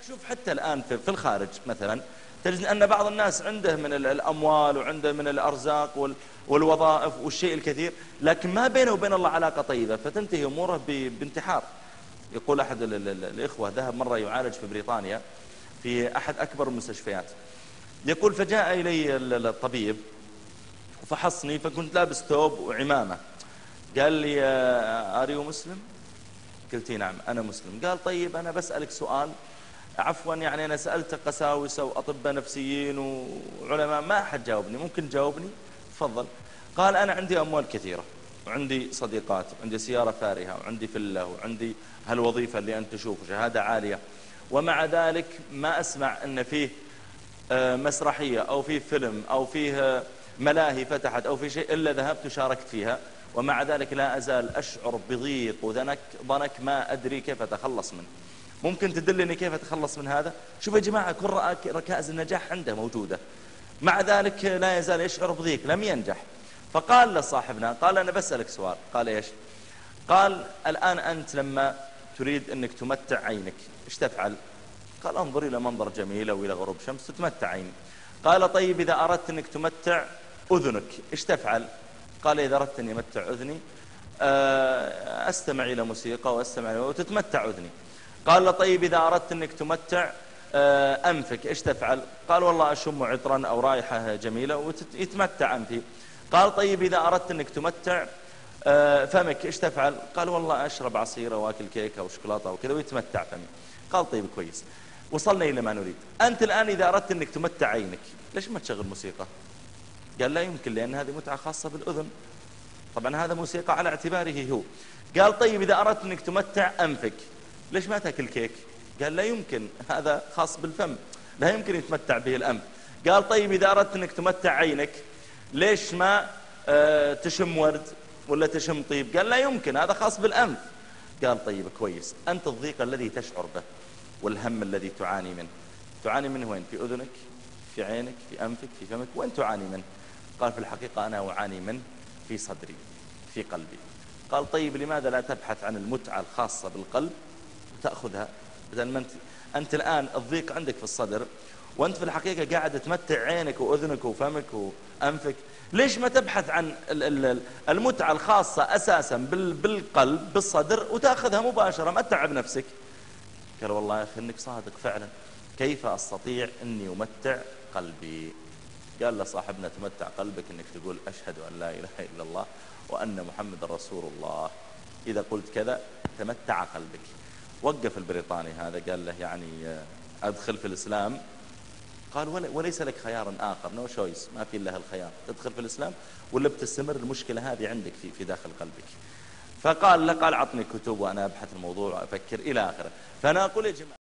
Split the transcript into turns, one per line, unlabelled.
شوف حتى الآن في الخارج مثلا تجد أن بعض الناس عنده من الأموال وعنده من الأرزاق والوظائف والشيء الكثير، لكن ما بينه وبين الله علاقة طيبة، فتنتهي أموره بانتحار. يقول أحد الإخوة ذهب مرة يعالج في بريطانيا في أحد أكبر المستشفيات، يقول فجاء إلي الطبيب وفحصني، فكنت لابس ثوب وعمامة، قال لي أريو مسلم؟ قلت نعم أنا مسلم. قال طيب أنا بسألك سؤال، عفوا يعني أنا سألت قساوسة وأطباء نفسيين وعلماء ما أحد جاوبني، ممكن تجاوبني؟ تفضل. قال أنا عندي أموال كثيرة وعندي صديقات وعندي سيارة فارهة وعندي فلة وعندي هالوظيفة اللي أنت تشوف شهادة عالية، ومع ذلك ما أسمع أن فيه مسرحية أو فيه فيلم أو فيه ملاهي فتحت أو في شيء إلا ذهبت وشاركت فيها، ومع ذلك لا أزال أشعر بضيق وضنك ما أدري كيف أتخلص منه. ممكن تدلني كيف أتخلص من هذا؟ شوف يا جماعة، كل ركائز النجاح عنده موجودة، مع ذلك لا يزال يشعر بضيق، لم ينجح. فقال لصاحبنا، قال أنا بسألك سؤال. قال إيش؟ قال الآن أنت لما تريد أنك تمتع عينك إيش تفعل؟ قال انظر إلى منظر جميل أو إلى غروب شمس تتمتع عيني. قال طيب إذا أردت أنك تمتع أذنك إيش تفعل؟ قال إذا أردت أن يمتع أذني أستمع إلى موسيقى وأستمع وتتمتع أذني. قال طيب إذا أردت أنك تمتع أنفك إيش تفعل؟ قال والله أشم عطرا أو رائحة جميلة ويتمتع أنفي. قال طيب إذا أردت أنك تمتع فمك إيش تفعل؟ قال والله أشرب عصير وأكل كيك أو شوكولاتة وكذا ويتمتع فمي. قال طيب كويس، وصلنا إلى ما نريد. أنت الآن إذا أردت أنك تمتع عينك ليش ما تشغل موسيقى؟ قال لا يمكن، لأن هذه متعة خاصة بالأذن، طبعا هذا موسيقى على اعتباره هو. قال طيب إذا أردت أنك تمتع أنفك ليش ما تأكل كيك؟ قال لا يمكن، هذا خاص بالفم، لا يمكن يتمتع به الأنف. قال طيب إذا أردت أنك تمتع عينك ليش ما تشم ورد ولا تشم طيب؟ قال لا يمكن، هذا خاص بالأنف. قال طيب كويس، أنت الضيق الذي تشعر به والهم الذي تعاني منه وين؟ في أذنك، في عينك، في أنفك، في فمك، وين تعاني منه؟ قال في الحقيقة أنا أعاني منه في صدري، في قلبي. قال طيب لماذا لا تبحث عن المتعة الخاصة بالقلب وتأخذها، بدل ما أنت الآن الضيق عندك في الصدر وأنت في الحقيقة قاعد تمتع عينك وأذنك وفمك وأنفك، ليش ما تبحث عن المتعة الخاصة أساسا بالقلب بالصدر وتأخذها مباشرة، ما تتعب نفسك؟ قال والله يا أخي إنك صادق فعلا، كيف أستطيع أني أمتع قلبي؟ قال له صاحبنا تمتع قلبك أنك تقول أشهد أن لا إله إلا الله وأن محمد رسول الله، إذا قلت كذا تمتع قلبك. وقف البريطاني هذا قال له يعني أدخل في الإسلام؟ قال وليس لك خيار آخر، نو شويس، ما في إلا هالخيار، تدخل في الإسلام ولا بتستمر المشكلة هذه عندك في داخل قلبك. فقال له، قال عطني كتب وأنا أبحث الموضوع وأفكر إلى آخره. فأنا أقول يا جماعة